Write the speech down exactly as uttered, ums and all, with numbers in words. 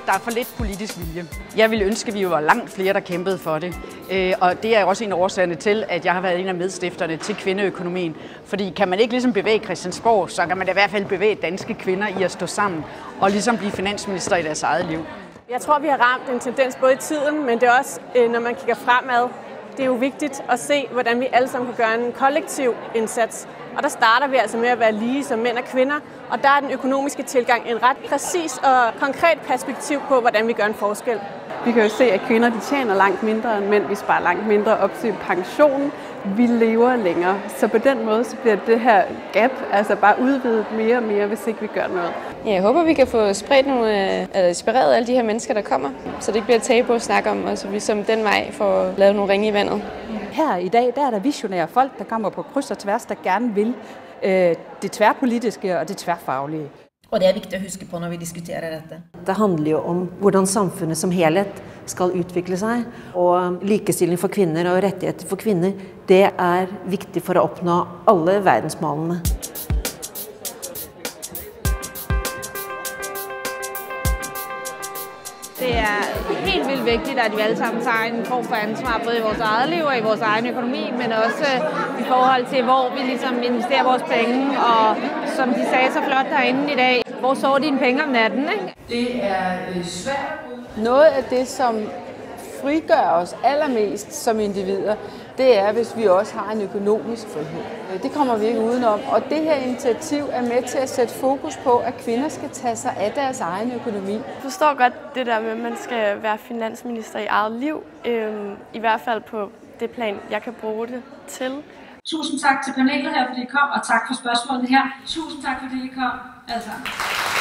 der er for lidt politisk vilje. Jeg ville ønske, at vi var langt flere, der kæmpede for det. Og det er også en af årsagerne til, at jeg har været en af medstifterne til kvindeøkonomien. Fordi kan man ikke ligesom bevæge Christiansborg, så kan man i hvert fald bevæge danske kvinder i at stå sammen og ligesom blive finansminister i deres eget liv. Jeg tror, vi har ramt en tendens både i tiden, men det er også, når man kigger fremad. Det er jo vigtigt at se, hvordan vi alle sammen kan gøre en kollektiv indsats. Og der starter vi altså med at være lige som mænd og kvinder, og der er den økonomiske tilgang en ret præcis og konkret perspektiv på, hvordan vi gør en forskel. Vi kan jo se, at kvinder de tjener langt mindre end mænd. Vi sparer langt mindre op til pensionen. Vi lever længere. Så på den måde så bliver det her gap altså bare udvidet mere og mere, hvis ikke vi gør noget. Ja, jeg håber, vi kan få spredt nogle, eller inspireret alle de her mennesker, der kommer, så det ikke bliver tabu at snakke om, og så vi som den vej får lavet nogle ringe i vandet. Her i dag der er der visionære folk, der kommer på kryds og tværs, der gerne vil øh, det tværpolitiske og det tværfaglige. Og det er vigtigt at huske på, når vi diskuterer dette. Det handler jo om, hvordan samfundet som helhet skal udvikle sig, og likestilling for kvinder og rettigheter for kvinder, det er vigtigt for at opnå alle verdensmålene. Det er helt vildt vigtigt, at vi alle sammen tager en form for ansvar, både i vores eget liv og i vores egen økonomi, men også i forhold til, hvor vi ligesom investerer vores penge, og som de sagde så flot derinde i dag, hvor sover dine penge om natten, ikke? Det er svært. Noget af det, som frigør os allermest som individer, det er, hvis vi også har en økonomisk frihed. Det kommer vi ikke udenom, og det her initiativ er med til at sætte fokus på, at kvinder skal tage sig af deres egen økonomi. Jeg forstår godt det der med, at man skal være finansminister i eget liv, øhm, i hvert fald på det plan, jeg kan bruge det til. Tusind tak til panelet her, fordi I kom, og tak for spørgsmålene her. Tusind tak, fordi I kom. Altså.